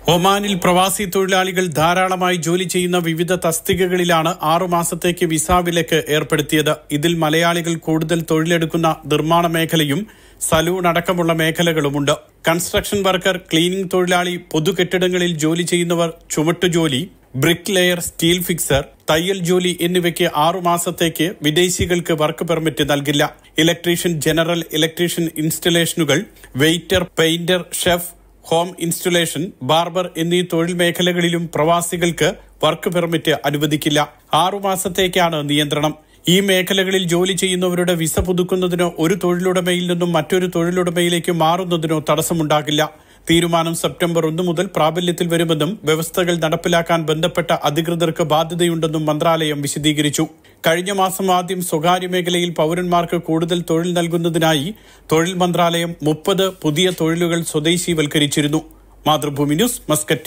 ഒമാനിൽ പ്രവാസി തൊഴിലാളികൾ ധാരാളമായി ജോലി ചെയ്യുന്ന വിവിധ തസ്തികകളിലാണ് 6 മാസത്തേക്ക് വിസ വിലക്ക് ഏർപ്പെടുത്തിയത്. ഇതിൽ മലയാളികൾ കൂടുതൽ തൊഴിലെടുക്കുന്ന നിർമ്മാണ മേഖലയും സലൂൺ അടക്കമുള്ള മേഖലകളുമുണ്ട്. കൺസ്ട്രക്ഷൻ വർക്കർ, ക്ലീനിംഗ് തൊഴിലാളി, പൊതുകെട്ടിടങ്ങളിൽ ജോലി ചെയ്യുന്നവർ, ചുമട്ടുജോലി, ബ്രിക്ക് ലെയർ, സ്റ്റീൽ ഫിക്സർ, തയ്യൽ ജോലി എന്നിവയ്ക്ക് 6 മാസത്തേക്ക് വിദേശികൾക്ക് വർക്ക് പെർമിറ്റ് നൽകില്ല. ഇലക്ട്രീഷ്യൻ, ജനറൽ ഇലക്ട്രീഷ്യൻ ഇൻസ്റ്റലേഷനുകൾ, waiter, painter, chef, home installation, barber എന്നീ തൊഴിൽ മേഖലകളിലും പ്രവാസികൾക്ക് വർക്ക് പെർമിറ്റ് അനുവദിക്കില്ല. 6 മാസത്തേക്കാണ് നിയന്ത്രണം. ഈ മേഖലകളിൽ ജോലി ചെയ്യുന്നവരുടെ വിസ പുതുക്കുന്നതിനോ ഒരു തൊഴിലുടമയിൽ നിന്നും മറ്റൊരു തൊഴിലുടമയിലേക്ക് മാറുന്നതിനോ തടസ്സമുണ്ടാകില്ല. തീരുമാനം സെപ്റ്റംബർ 1 മുതൽ പ്രാബല്യത്തിൽ വരുമെന്നും വ്യവസ്ഥകൾ നടപ്പിലാക്കാൻ ബന്ധപ്പെട്ട അധികൃതർക്ക് ബാധ്യതയുണ്ടെന്നും മന്ത്രാലയം വിശദീകരിച്ചു. കഴിഞ്ഞ മാസം ആദ്യം സ്വകാര്യ മേഖലയിൽ പൌരന്മാർക്ക് കൂടുതൽ തൊഴിൽ നൽകുന്നതിനായി തൊഴിൽ മന്ത്രാലയം 30 പുതിയ തൊഴിലുകൾ സ്വദേശീവൽക്കരിച്ചിരുന്നു. Mathrubhumi news, Muscat.